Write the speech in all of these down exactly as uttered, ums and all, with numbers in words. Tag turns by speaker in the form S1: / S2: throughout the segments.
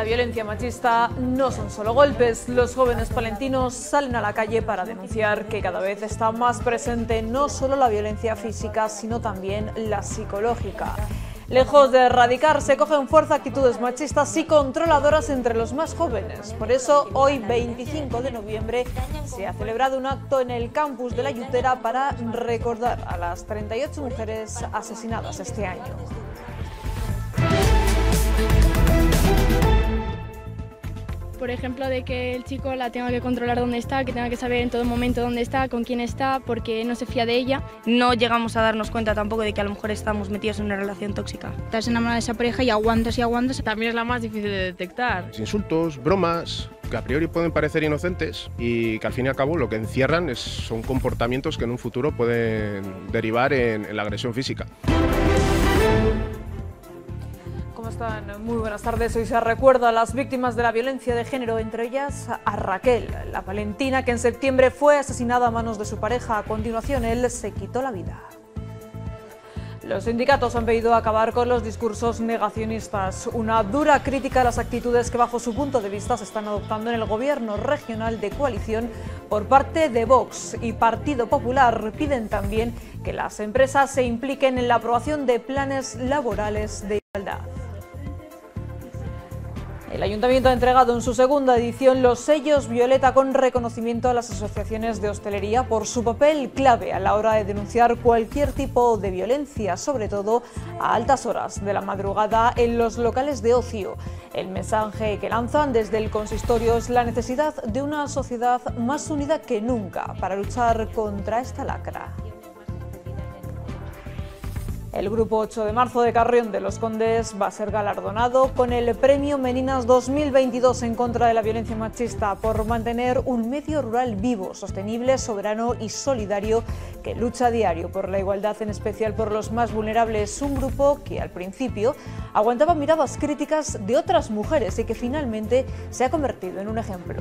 S1: violencia machista no son solo golpes. Los jóvenes palentinos salen a la calle para denunciar que cada vez está más presente no solo la violencia física, sino también la psicológica. Lejos de erradicarse, cogen fuerza actitudes machistas y controladoras entre los más jóvenes. Por eso, hoy, veinticinco de noviembre, se ha celebrado un acto en el campus de La Yutera para recordar a las treinta y ocho mujeres asesinadas este año.
S2: Por ejemplo, de que el chico la tenga que controlar dónde está, que tenga que saber en todo momento dónde está, con quién está, porque no se fía de ella.
S3: No llegamos a darnos cuenta tampoco de que a lo mejor estamos metidos en una relación tóxica.
S4: Estás enamorada de esa pareja y aguantas y aguantas.
S5: También es la más difícil de detectar.
S6: Insultos, bromas, que a priori pueden parecer inocentes y que al fin y al cabo lo que encierran es, son comportamientos que en un futuro pueden derivar en, en la agresión física.
S1: ¿Cómo están? Muy buenas tardes. Hoy se recuerda a las víctimas de la violencia de género, entre ellas a Raquel, la palentina que en septiembre fue asesinada a manos de su pareja. A continuación, él se quitó la vida. Los sindicatos han pedido acabar con los discursos negacionistas, una dura crítica a las actitudes que bajo su punto de vista se están adoptando en el gobierno regional de coalición por parte de Vox y Partido Popular. Piden también que las empresas se impliquen en la aprobación de planes laborales de igualdad. El Ayuntamiento ha entregado en su segunda edición los sellos Violeta con reconocimiento a las asociaciones de hostelería por su papel clave a la hora de denunciar cualquier tipo de violencia, sobre todo a altas horas de la madrugada en los locales de ocio. El mensaje que lanzan desde el consistorio es la necesidad de una sociedad más unida que nunca para luchar contra esta lacra. El Grupo ocho de marzo de Carrión de los Condes va a ser galardonado con el Premio Meninas dos mil veintidós en contra de la violencia machista por mantener un medio rural vivo, sostenible, soberano y solidario que lucha a diario por la igualdad, en especial por los más vulnerables. Un grupo que al principio aguantaba miradas críticas de otras mujeres y que finalmente se ha convertido en un ejemplo.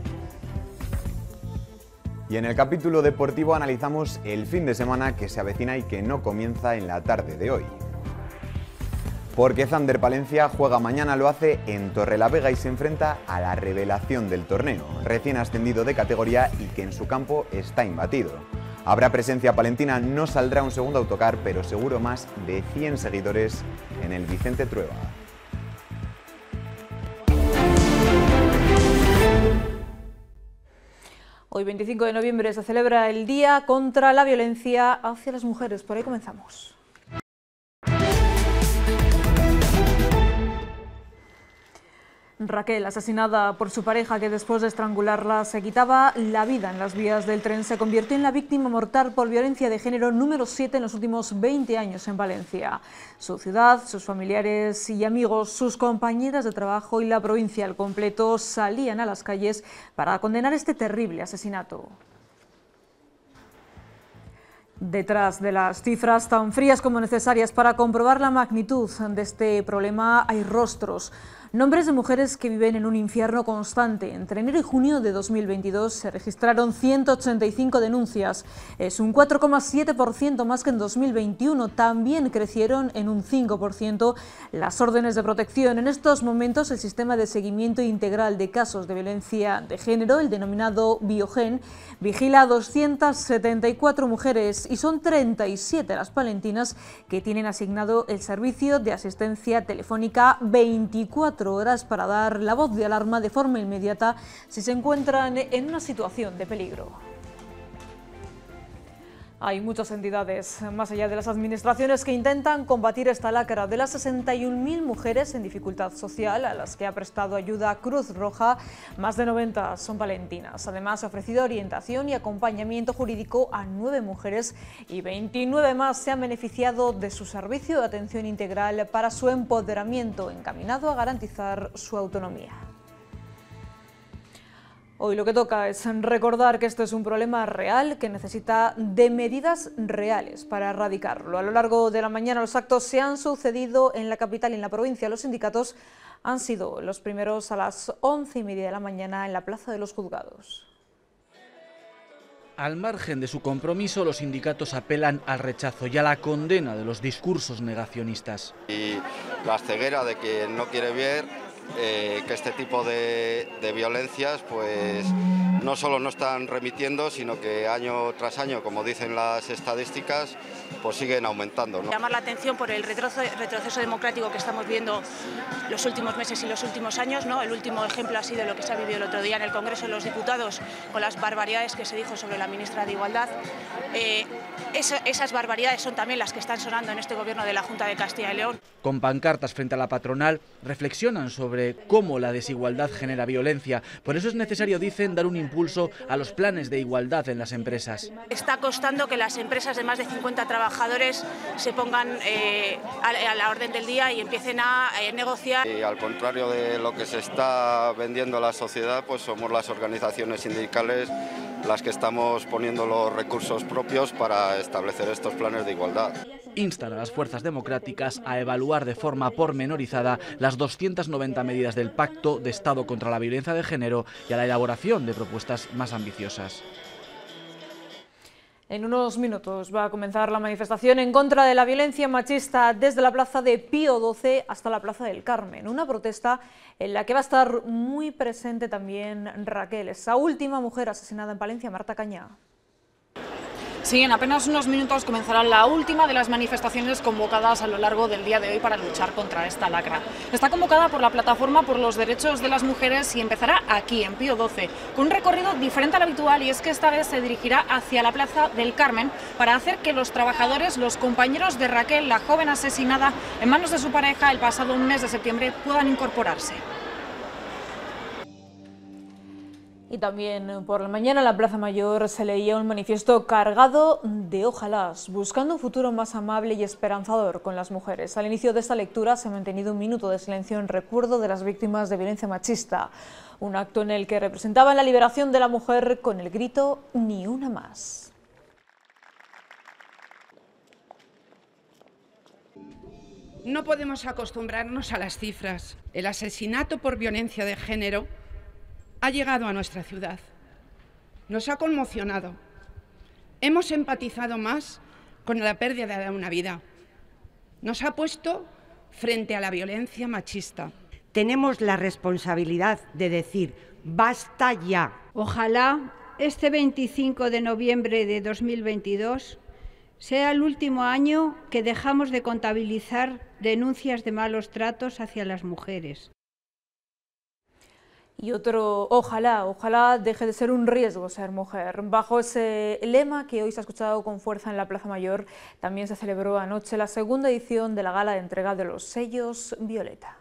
S7: Y en el capítulo deportivo analizamos el fin de semana que se avecina y que no comienza en la tarde de hoy. Porque Zander Palencia juega mañana, lo hace en Torrelavega y se enfrenta a la revelación del torneo, recién ascendido de categoría y que en su campo está imbatido. Habrá presencia palentina, no saldrá un segundo autocar, pero seguro más de cien seguidores en el Vicente Trueba.
S1: Hoy, veinticinco de noviembre, se celebra el Día contra la Violencia hacia las Mujeres. Por ahí comenzamos. Raquel, asesinada por su pareja que después de estrangularla se quitaba la vida en las vías del tren, se convirtió en la víctima mortal por violencia de género número siete en los últimos veinte años en Valencia. Su ciudad, sus familiares y amigos, sus compañeras de trabajo y la provincia al completo salían a las calles para condenar este terrible asesinato. Detrás de las cifras tan frías como necesarias para comprobar la magnitud de este problema hay rostros. Nombres de mujeres que viven en un infierno constante. Entre enero y junio de dos mil veintidós se registraron ciento ochenta y cinco denuncias. Es un cuatro coma siete por ciento más que en dos mil veintiuno. También crecieron en un cinco por ciento las órdenes de protección. En estos momentos el sistema de seguimiento integral de casos de violencia de género, el denominado Biogen, vigila a doscientas setenta y cuatro mujeres y son treinta y siete las palentinas que tienen asignado el servicio de asistencia telefónica veinticuatro horas para dar la voz de alarma de forma inmediata si se encuentran en una situación de peligro. Hay muchas entidades, más allá de las administraciones, que intentan combatir esta lacra. De las sesenta y un mil mujeres en dificultad social a las que ha prestado ayuda Cruz Roja, más de noventa son palentinas. Además, ha ofrecido orientación y acompañamiento jurídico a nueve mujeres y veintinueve más se han beneficiado de su servicio de atención integral para su empoderamiento, encaminado a garantizar su autonomía. Hoy lo que toca es recordar que esto es un problema real que necesita de medidas reales para erradicarlo. A lo largo de la mañana los actos se han sucedido en la capital y en la provincia. Los sindicatos han sido los primeros a las once y media de la mañana en la Plaza de los Juzgados.
S8: Al margen de su compromiso, los sindicatos apelan al rechazo y a la condena de los discursos negacionistas.
S9: Y la ceguera de quien no quiere ver eh, que este tipo de, de violencias pues no solo no están remitiendo, sino que año tras año, como dicen las estadísticas, pues siguen aumentando, ¿no?
S10: Llamar la atención por el retroceso, retroceso democrático que estamos viendo los últimos meses y los últimos años, ¿no? El último ejemplo ha sido lo que se ha vivido el otro día en el Congreso de los Diputados con las barbaridades que se dijo sobre la ministra de Igualdad. Eh, esa, esas barbaridades son también las que están sonando en este gobierno de la Junta de Castilla y León.
S8: Con pancartas frente a la patronal, reflexionan sobre cómo la desigualdad genera violencia. Por eso es necesario, dicen, dar un impulso a los planes de igualdad en las empresas.
S10: Está costando que las empresas de más de cincuenta trabajadores se pongan eh, a, a la orden del día y empiecen a eh, negociar.
S9: Y al contrario de lo que se está vendiendo a la sociedad, pues somos las organizaciones sindicales las que estamos poniendo los recursos propios para establecer estos planes de igualdad.
S8: Instan a las fuerzas democráticas a evaluar de forma pormenorizada las doscientas noventa medidas del Pacto de Estado contra la Violencia de Género y a la elaboración de propuestas más ambiciosas.
S1: En unos minutos va a comenzar la manifestación en contra de la violencia machista desde la plaza de Pío doce hasta la plaza del Carmen. Una protesta en la que va a estar muy presente también Raquel, esa última mujer asesinada en Palencia, Marta Cañá.
S11: Sí, en apenas unos minutos comenzará la última de las manifestaciones convocadas a lo largo del día de hoy para luchar contra esta lacra. Está convocada por la Plataforma por los Derechos de las Mujeres y empezará aquí, en Pío doce, con un recorrido diferente al habitual, y es que esta vez se dirigirá hacia la Plaza del Carmen para hacer que los trabajadores, los compañeros de Raquel, la joven asesinada en manos de su pareja el pasado mes de septiembre, puedan incorporarse.
S1: Y también por la mañana en la Plaza Mayor se leía un manifiesto cargado de ojalás, buscando un futuro más amable y esperanzador con las mujeres. Al inicio de esta lectura se ha mantenido un minuto de silencio en recuerdo de las víctimas de violencia machista, un acto en el que representaban la liberación de la mujer con el grito "Ni una más".
S12: No podemos acostumbrarnos a las cifras. El asesinato por violencia de género ha llegado a nuestra ciudad. Nos ha conmocionado. Hemos empatizado más con la pérdida de una vida. Nos ha puesto frente a la violencia machista.
S13: Tenemos la responsabilidad de decir basta ya.
S14: Ojalá este veinticinco de noviembre de dos mil veintidós sea el último año que dejamos de contabilizar denuncias de malos tratos hacia las mujeres.
S1: Y otro, ojalá, ojalá deje de ser un riesgo ser mujer. Bajo ese lema que hoy se ha escuchado con fuerza en la Plaza Mayor, también se celebró anoche la segunda edición de la gala de entrega de los sellos Violeta.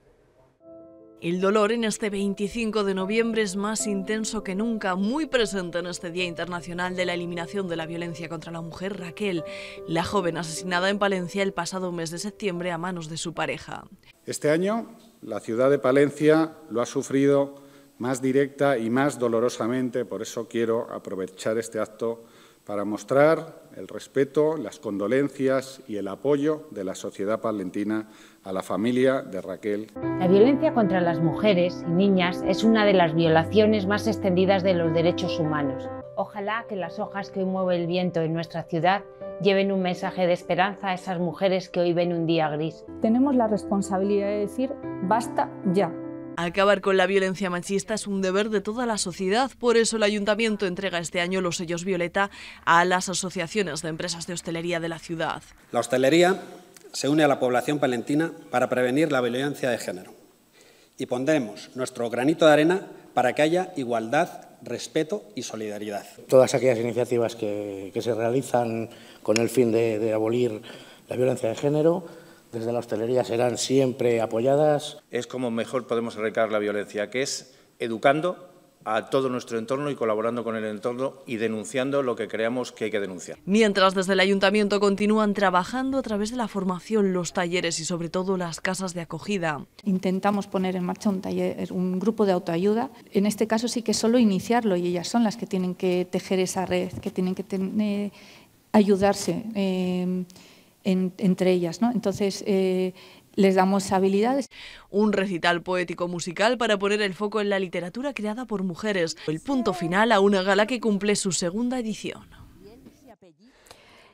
S5: El dolor en este veinticinco de noviembre es más intenso que nunca, muy presente en este Día Internacional de la Eliminación de la Violencia contra la Mujer. Raquel, la joven asesinada en Palencia el pasado mes de septiembre a manos de su pareja.
S15: Este año la ciudad de Palencia lo ha sufrido más directa y más dolorosamente, por eso quiero aprovechar este acto para mostrar el respeto, las condolencias y el apoyo de la sociedad palentina a la familia de Raquel.
S16: La violencia contra las mujeres y niñas es una de las violaciones más extendidas de los derechos humanos. Ojalá que las hojas que hoy mueve el viento en nuestra ciudad lleven un mensaje de esperanza a esas mujeres que hoy ven un día gris.
S17: Tenemos la responsabilidad de decir basta ya.
S5: Acabar con la violencia machista es un deber de toda la sociedad, por eso el Ayuntamiento entrega este año los sellos Violeta a las asociaciones de empresas de hostelería de la ciudad.
S18: La hostelería se une a la población palentina para prevenir la violencia de género y pondremos nuestro granito de arena para que haya igualdad, respeto y solidaridad.
S19: Todas aquellas iniciativas que, que se realizan con el fin de, de abolir la violencia de género desde la hostelería serán siempre apoyadas.
S20: Es como mejor podemos erradicar la violencia, que es educando a todo nuestro entorno y colaborando con el entorno y denunciando lo que creamos que hay que denunciar.
S5: Mientras desde el Ayuntamiento continúan trabajando a través de la formación, los talleres y sobre todo las casas de acogida.
S17: Intentamos poner en marcha un taller, un grupo de autoayuda. En este caso sí que solo iniciarlo y ellas son las que tienen que tejer esa red, que tienen que tener, ayudarse eh, en, entre ellas, ¿no? Entonces eh, les damos habilidades.
S5: Un recital poético-musical para poner el foco en la literatura creada por mujeres. El punto final a una gala que cumple su segunda edición.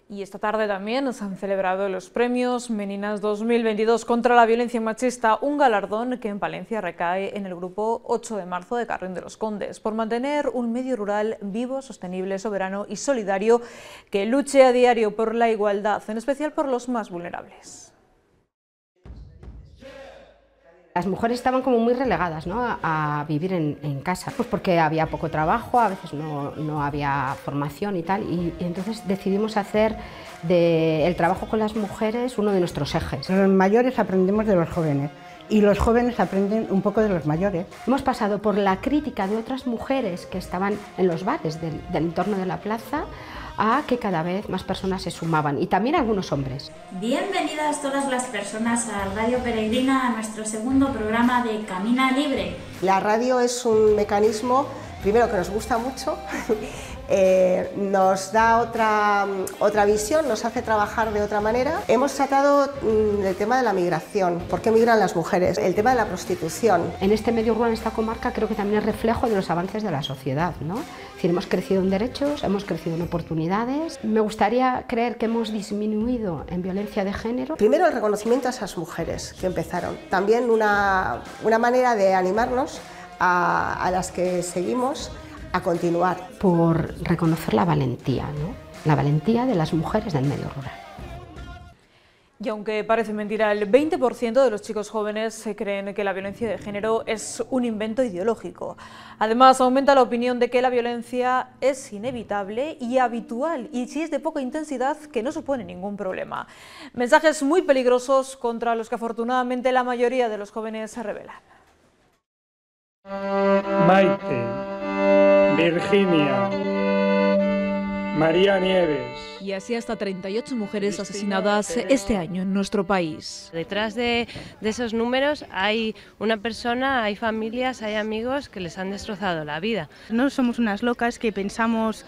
S1: Y esta tarde también se han celebrado los premios Meninas dos mil veintidós contra la violencia machista, un galardón que en Palencia recae en el grupo ocho de marzo de Carrión de los Condes, por mantener un medio rural vivo, sostenible, soberano y solidario que luche a diario por la igualdad, en especial por los más vulnerables.
S21: Las mujeres estaban como muy relegadas, ¿no?, a, a vivir en, en casa, pues porque había poco trabajo, a veces no, no había formación y tal, y, y entonces decidimos hacer del trabajo con las mujeres uno de nuestros ejes.
S22: Los mayores aprendemos de los jóvenes y los jóvenes aprenden un poco de los mayores.
S21: Hemos pasado por la crítica de otras mujeres que estaban en los bares del, del entorno de la plaza a que cada vez más personas se sumaban, y también algunos hombres.
S23: Bienvenidas todas las personas a Radio Peregrina, a nuestro segundo programa de Camina Libre.
S24: La radio es un mecanismo, primero, que nos gusta mucho, eh, nos da otra, otra visión, nos hace trabajar de otra manera. Hemos tratado mm, el tema de la migración, por qué migran las mujeres, el tema de la prostitución.
S21: En este medio rural, en esta comarca, creo que también es reflejo de los avances de la sociedad, ¿no? Es decir, hemos crecido en derechos, hemos crecido en oportunidades. Me gustaría creer que hemos disminuido en violencia de género.
S24: Primero, el reconocimiento a esas mujeres que empezaron. También una, una manera de animarnos a, a las que seguimos a continuar.
S21: Por reconocer la valentía, ¿no? La valentía de las mujeres del medio rural.
S1: Y aunque parece mentira, el veinte por ciento de los chicos jóvenes se creen que la violencia de género es un invento ideológico. Además, aumenta la opinión de que la violencia es inevitable y habitual, y si es de poca intensidad, que no supone ningún problema. Mensajes muy peligrosos contra los que afortunadamente la mayoría de los jóvenes se rebelan.
S25: Maite, Virginia, María Nieves.
S1: Y así hasta treinta y ocho mujeres asesinadas este año en nuestro país.
S26: Detrás de, de esos números hay una persona, hay familias, hay amigos que les han destrozado la vida.
S4: No somos unas locas que pensamos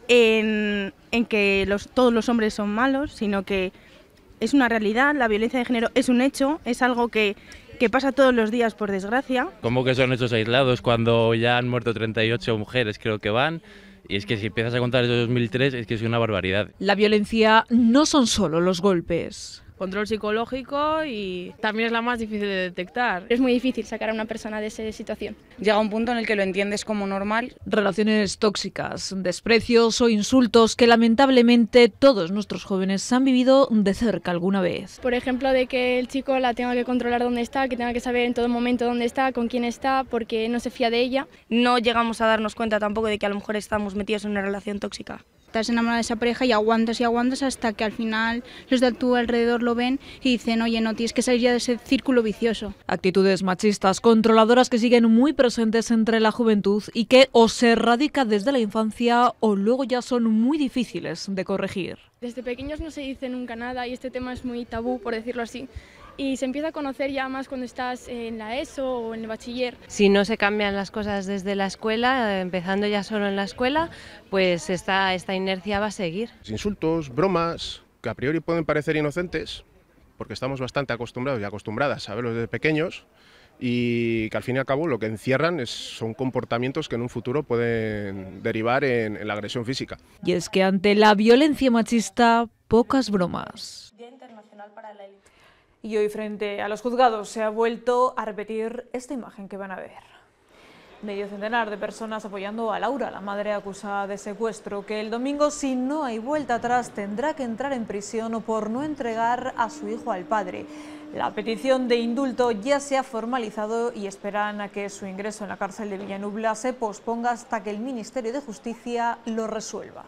S4: en, en que los, todos los hombres son malos, sino que es una realidad, la violencia de género es un hecho, es algo que, que pasa todos los días, por desgracia.
S27: ¿Cómo que son hechos aislados cuando ya han muerto treinta y ocho mujeres, creo que van? Y es que si empiezas a contar desde dos mil tres es que es una barbaridad.
S1: La violencia no son solo los golpes.
S28: Control psicológico y también es la más difícil de detectar.
S2: Es muy difícil sacar a una persona de esa situación.
S3: Llega un punto en el que lo entiendes como normal.
S1: Relaciones tóxicas, desprecios o insultos que lamentablemente todos nuestros jóvenes han vivido de cerca alguna vez.
S2: Por ejemplo, de que el chico la tenga que controlar dónde está, que tenga que saber en todo momento dónde está, con quién está, porque no se fía de ella.
S3: No llegamos a darnos cuenta tampoco de que a lo mejor estamos metidos en una relación tóxica.
S4: Estás enamorada de esa pareja y aguantas y aguantas hasta que al final los de tu alrededor lo ven y dicen, oye, no, tienes que salir ya de ese círculo vicioso.
S1: Actitudes machistas, controladoras que siguen muy presentes entre la juventud y que o se erradican desde la infancia o luego ya son muy difíciles de corregir.
S2: Desde pequeños no se dice nunca nada y este tema es muy tabú, por decirlo así. Y se empieza a conocer ya más cuando estás en la ESO o en el bachiller.
S26: Si no se cambian las cosas desde la escuela, empezando ya solo en la escuela, pues esta, esta inercia va a seguir.
S6: Insultos, bromas, que a priori pueden parecer inocentes, porque estamos bastante acostumbrados y acostumbradas a verlos desde pequeños, y que al fin y al cabo lo que encierran es, son comportamientos que en un futuro pueden derivar en, en la agresión física.
S1: Y es que ante la violencia machista, pocas bromas.
S23: Día Internacional para la
S1: Y hoy frente a los juzgados se ha vuelto a repetir esta imagen que van a ver. Medio centenar de personas apoyando a Laura, la madre acusada de secuestro, que el domingo, si no hay vuelta atrás, tendrá que entrar en prisión por no entregar a su hijo al padre. La petición de indulto ya se ha formalizado y esperan a que su ingreso en la cárcel de Villanubla se posponga hasta que el Ministerio de Justicia lo resuelva.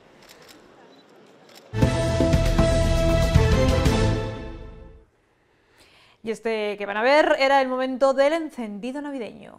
S1: Y este que van a ver era el momento del encendido navideño.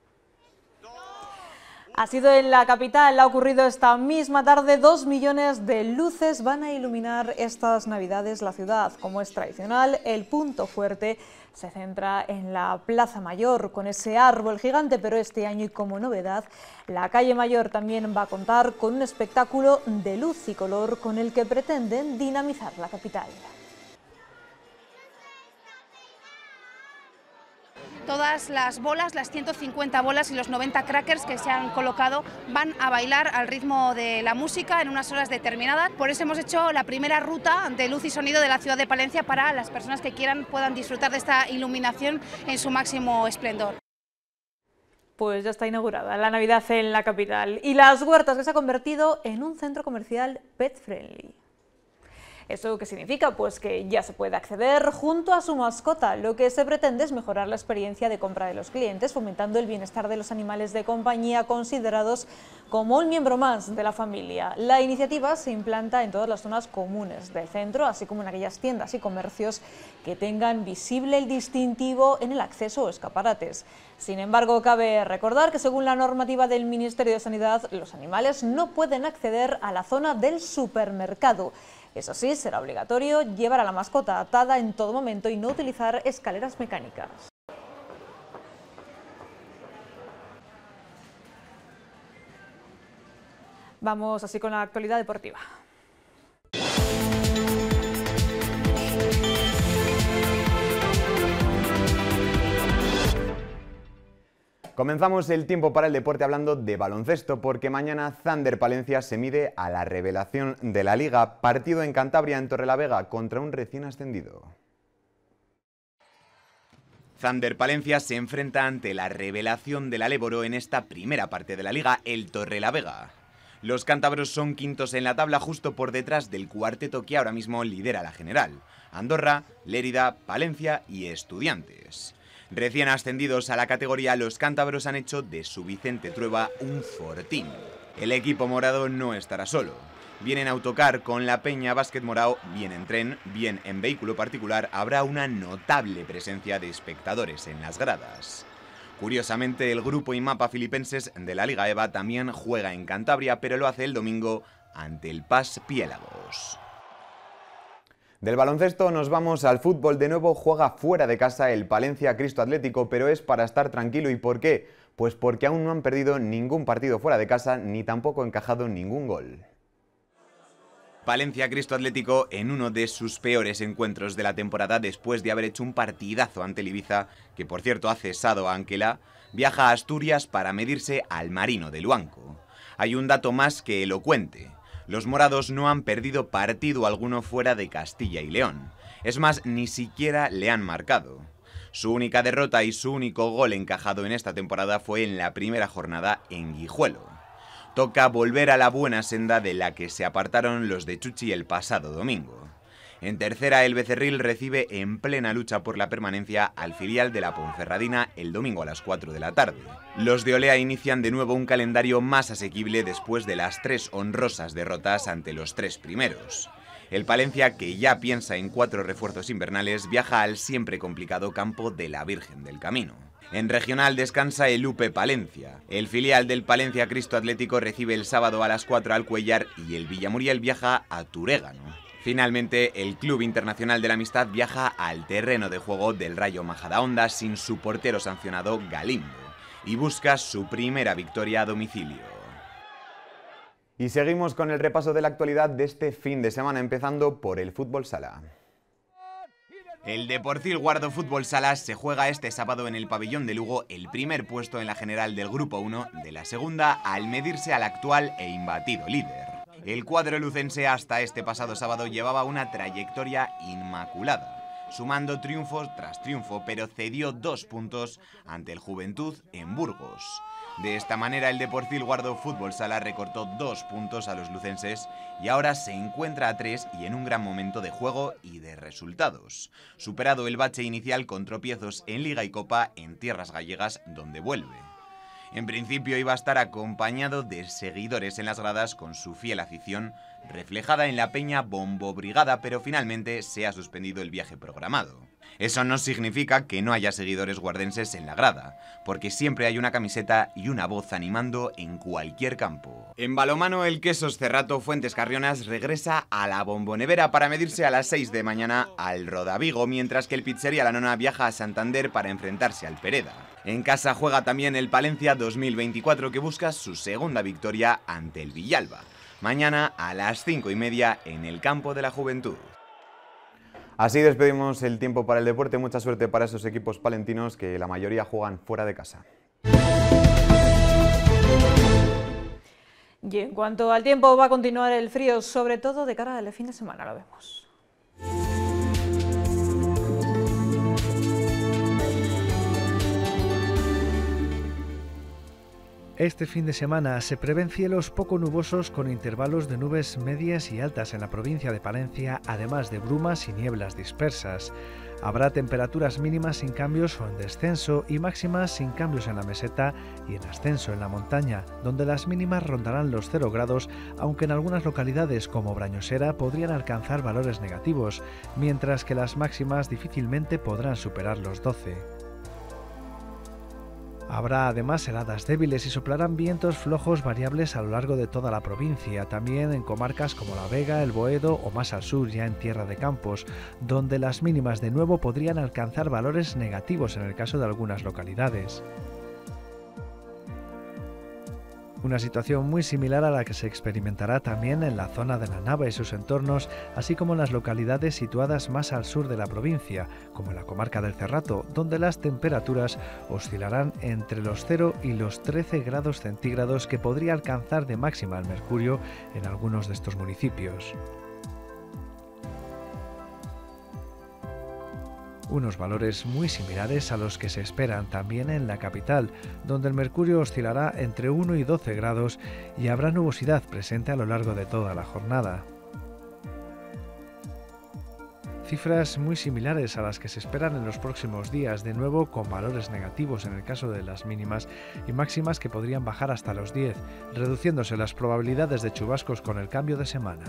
S1: Ha sido en la capital, ha ocurrido esta misma tarde, dos millones de luces van a iluminar estas navidades la ciudad. Como es tradicional, el punto fuerte se centra en la Plaza Mayor, con ese árbol gigante, pero este año y como novedad, la calle Mayor también va a contar con un espectáculo de luz y color con el que pretenden dinamizar la capital.
S7: todas las bolas, las ciento cincuenta bolas y los noventa crackers que se han colocado van a bailar al ritmo de la música en unas horas determinadas. Por eso hemos hecho la primera ruta de luz y sonido de la ciudad de Palencia para las personas que quieran puedan disfrutar de esta iluminación en su máximo esplendor.
S1: Pues ya está inaugurada la Navidad en la capital y Las Huertas, que se ha convertido en un centro comercial pet friendly. ¿Eso qué significa? Pues que ya se puede acceder junto a su mascota. Lo que se pretende es mejorar la experiencia de compra de los clientes, fomentando el bienestar de los animales de compañía considerados como un miembro más de la familia. La iniciativa se implanta en todas las zonas comunes del centro, así como en aquellas tiendas y comercios que tengan visible el distintivo en el acceso o escaparates. Sin embargo, cabe recordar que según la normativa del Ministerio de Sanidad, los animales no pueden acceder a la zona del supermercado. Eso sí, será obligatorio llevar a la mascota atada en todo momento y no utilizar escaleras mecánicas. Vamos así con la actualidad deportiva.
S8: Comenzamos el tiempo para el deporte hablando de baloncesto, porque mañana Thander Palencia se mide a la revelación de la Liga, partido en Cantabria, en Torrelavega, contra un recién ascendido. Thander Palencia se enfrenta ante la revelación del Aléboro en esta primera parte de la Liga, el Torrelavega. Los cántabros son quintos en la tabla, justo por detrás del cuarteto que ahora mismo lidera la general: Andorra, Lérida, Palencia y Estudiantes. Recién ascendidos a la categoría, los cántabros han hecho de su Vicente Trueba un fortín. El equipo morado no estará solo. Bien en autocar con la Peña Básquet Morao, bien en tren, bien en vehículo particular, habrá una notable presencia de espectadores en las gradas. Curiosamente, el grupo IMAPA filipenses de la Liga EVA también juega en Cantabria, pero lo hace el domingo ante el P A S Piélagos. Del baloncesto nos vamos al fútbol. De nuevo juega fuera de casa el Palencia Cristo Atlético, pero es para estar tranquilo. ¿Y por qué? Pues porque aún no han perdido ningún partido fuera de casa, ni tampoco encajado ningún gol. Palencia Cristo Atlético en uno de sus peores encuentros de la temporada, después de haber hecho un partidazo ante el Ibiza, que por cierto ha cesado a Anquela, viaja a Asturias para medirse al Marino de Luanco. Hay un dato más que elocuente: los morados no han perdido partido alguno fuera de Castilla y León. Es más, ni siquiera le han marcado. Su única derrota y su único gol encajado en esta temporada fue en la primera jornada en Guijuelo. Toca volver a la buena senda de la que se apartaron los de Chuchi el pasado domingo. En tercera, el Becerril recibe en plena lucha por la permanencia al filial de la Ponferradina el domingo a las cuatro de la tarde. Los de Olea inician de nuevo un calendario más asequible después de las tres honrosas derrotas ante los tres primeros. El Palencia, que ya piensa en cuatro refuerzos invernales, viaja al siempre complicado campo de la Virgen del Camino. En regional descansa el U P Palencia. El filial del Palencia Cristo Atlético recibe el sábado a las cuatro al Cuellar y el Villamuriel viaja a Turégano. Finalmente, el Club Internacional de la Amistad viaja al terreno de juego del Rayo Majadahonda sin su portero sancionado Galindo y busca su primera victoria a domicilio. Y seguimos con el repaso de la actualidad de este fin de semana, empezando por el fútbol sala. El Deportivo Guardo Fútbol Sala se juega este sábado en el pabellón de Lugo el primer puesto en la general del Grupo uno de la segunda, al medirse al actual e imbatido líder. El cuadro lucense hasta este pasado sábado llevaba una trayectoria inmaculada, sumando triunfos tras triunfo, pero cedió dos puntos ante el Juventud en Burgos. De esta manera, el Deportivo Guardo Fútbol Sala recortó dos puntos a los lucenses y ahora se encuentra a tres y en un gran momento de juego y de resultados, superado el bache inicial con tropiezos en Liga y Copa en tierras gallegas, donde vuelve. En principio iba a estar acompañado de seguidores en las gradas con su fiel afición, reflejada en la Peña Bombo Brigada, pero finalmente se ha suspendido el viaje programado. Eso no significa que no haya seguidores guardenses en la grada, porque siempre hay una camiseta y una voz animando en cualquier campo. En balonmano, el Quesos Cerrato Fuentes Carrionas regresa a la Bombonevera para medirse a las seis de mañana al Rodavigo, mientras que el Pizzería La Nona viaja a Santander para enfrentarse al Pereda. En casa juega también el Palencia dos mil veinticuatro, que busca su segunda victoria ante el Villalba, mañana a las cinco y media en el campo de la Juventud. Así despedimos el tiempo para el deporte. Mucha suerte para esos equipos palentinos que la mayoría juegan fuera de casa.
S1: Y en cuanto al tiempo, va a continuar el frío, sobre todo de cara al fin de semana, lo vemos.
S9: Este fin de semana se prevén cielos poco nubosos con intervalos de nubes medias y altas en la provincia de Palencia, además de brumas y nieblas dispersas. Habrá temperaturas mínimas sin cambios o en descenso y máximas sin cambios en la meseta y en ascenso en la montaña, donde las mínimas rondarán los cero grados, aunque en algunas localidades como Brañosera podrían alcanzar valores negativos, mientras que las máximas difícilmente podrán superar los doce. Habrá además heladas débiles y soplarán vientos flojos variables a lo largo de toda la provincia, también en comarcas como La Vega, El Boedo o más al sur, ya en Tierra de Campos, donde las mínimas de nuevo podrían alcanzar valores negativos en el caso de algunas localidades. Una situación muy similar a la que se experimentará también en la zona de La Nava y sus entornos, así como en las localidades situadas más al sur de la provincia, como en la comarca del Cerrato, donde las temperaturas oscilarán entre los cero y los trece grados centígrados que podría alcanzar de máxima el mercurio en algunos de estos municipios. Unos valores muy similares a los que se esperan también en la capital, donde el mercurio oscilará entre uno y doce grados y habrá nubosidad presente a lo largo de toda la jornada. Cifras muy similares a las que se esperan en los próximos días, de nuevo con valores negativos en el caso de las mínimas y máximas que podrían bajar hasta los diez, reduciéndose las probabilidades de chubascos con el cambio de semana.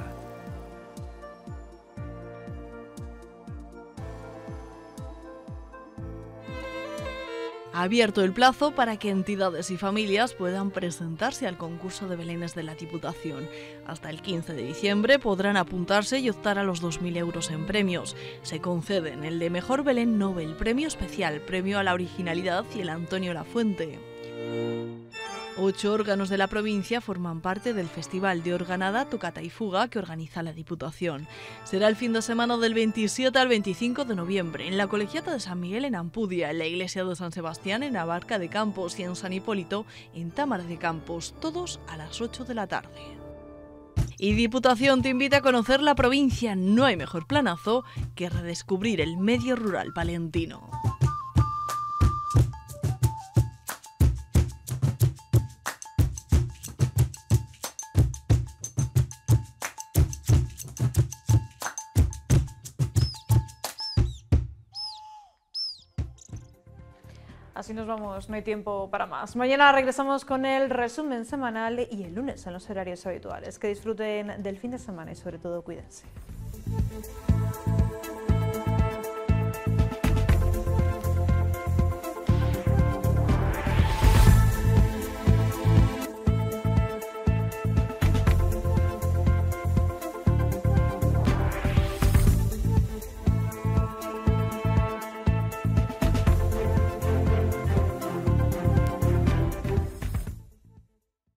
S5: Ha abierto el plazo para que entidades y familias puedan presentarse al concurso de belenes de la Diputación. Hasta el quince de diciembre podrán apuntarse y optar a los dos mil euros en premios. Se conceden el de Mejor Belén Nobel, Premio Especial, Premio a la Originalidad y el Antonio Lafuente. Ocho órganos de la provincia forman parte del Festival de Organada, Tocata y Fuga que organiza la Diputación. Será el fin de semana del veintisiete al veinticinco de noviembre en la Colegiata de San Miguel en Ampudia, en la Iglesia de San Sebastián en Abarca de Campos y en San Hipólito en Támara de Campos, todos a las ocho de la tarde. Y Diputación te invita a conocer la provincia. No hay mejor planazo que redescubrir el medio rural palentino.
S1: Así nos vamos, no hay tiempo para más. Mañana regresamos con el resumen semanal y el lunes en los horarios habituales. Que disfruten del fin de semana y sobre todo cuídense.